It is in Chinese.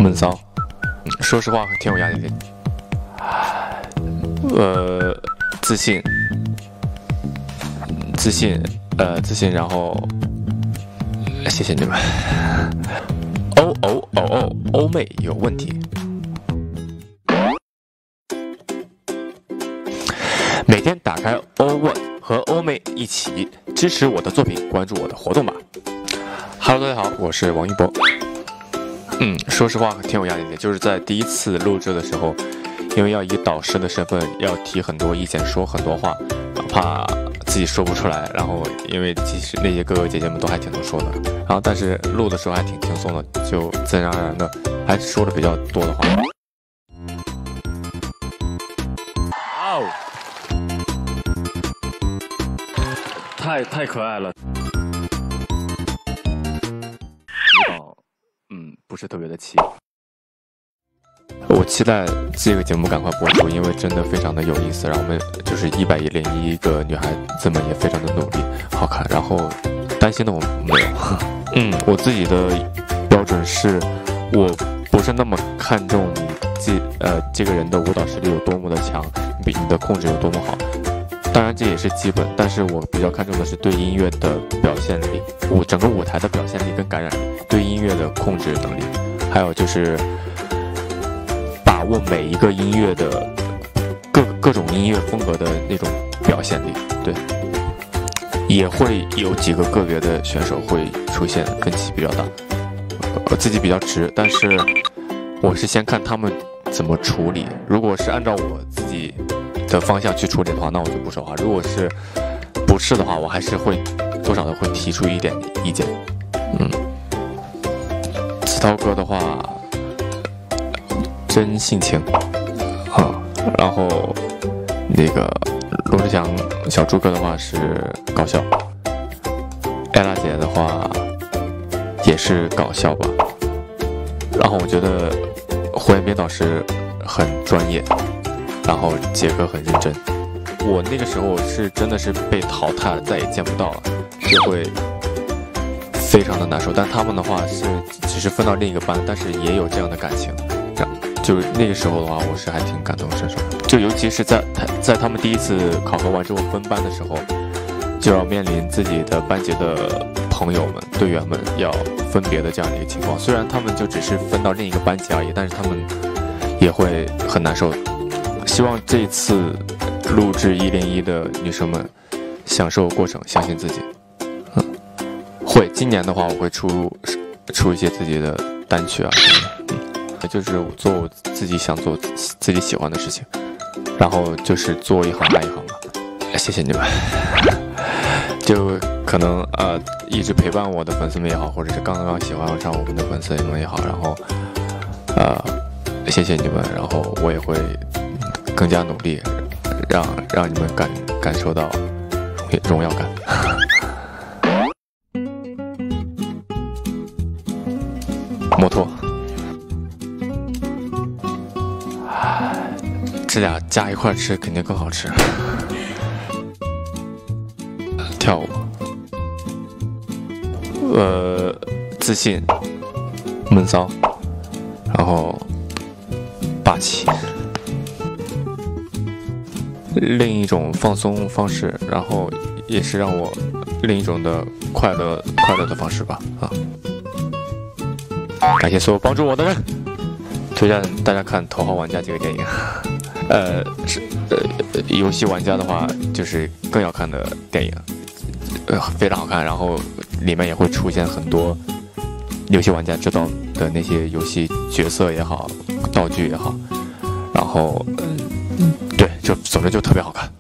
闷骚，说实话挺有压力的。自信，然后谢谢你们。欧妹有问题。每天打开欧问，和欧妹一起支持我的作品，关注我的活动吧。Hello， 大家好，我是王一博。说实话挺有压力的，就是在第一次录制的时候，因为要以导师的身份要提很多意见，说很多话，怕自己说不出来。然后因为其实那些哥哥姐姐们都还挺能说的，然后但是录的时候还挺轻松的，就自然而然的还说了比较多的话。太可爱了。不是特别的齐。我期待这个节目赶快播出，因为真的非常的有意思。然后我们就是101个女孩子们也非常的努力，好看。然后担心的我没有。我自己的标准是，我不是那么看重你这个人的舞蹈实力有多么的强，比你的控制有多么好。当然这也是基本，但是我比较看重的是对音乐的表现力，整个舞台的表现力跟感染力，对音乐的控制能力，还有就是把握每一个音乐的各种音乐风格的那种表现力。对，也会有几个个别的选手会出现分歧比较大，我自己比较直，但是我是先看他们怎么处理。如果是按照我自己的方向去处理的话，那我就不说话。如果是不是的话，我还是会多少的会提出一点意见。子韬哥的话，真性情然后那个罗志祥小猪哥的话是搞笑，艾拉姐的话也是搞笑吧。然后我觉得胡彦斌老师很专业，然后杰哥很认真。我那个时候是真的是被淘汰了，再也见不到了，就会非常的难受。但他们的话是只是分到另一个班，但是也有这样的感情。就那个时候的话，我是还挺感同身受。就尤其是在他们第一次考核完之后分班的时候，就要面临自己的班级的朋友们、队员们要分别的这样的一个情况。虽然他们就只是分到另一个班级而已，但是他们也会很难受。希望这一次录制101的女生们享受过程，相信自己。会，今年的话我会出一些自己的单曲啊什么的，就是做我自己想做、自己喜欢的事情，然后就是做一行爱一行吧。谢谢你们，就可能一直陪伴我的粉丝们也好，或者是刚刚喜欢上我们的粉丝们也好，然后谢谢你们，然后我也会更加努力，让你们感受到荣耀感。摩托，这俩加一块吃肯定更好吃。跳舞，自信，闷骚，然后霸气。另一种放松方式，然后也是让我另一种的快乐的方式吧。感谢所有帮助我的人，推荐大家看《头号玩家》这个电影。游戏玩家的话，就是更要看的电影，非常好看。然后里面也会出现很多游戏玩家知道的那些游戏角色也好，道具也好，然后对，就总之就特别好看。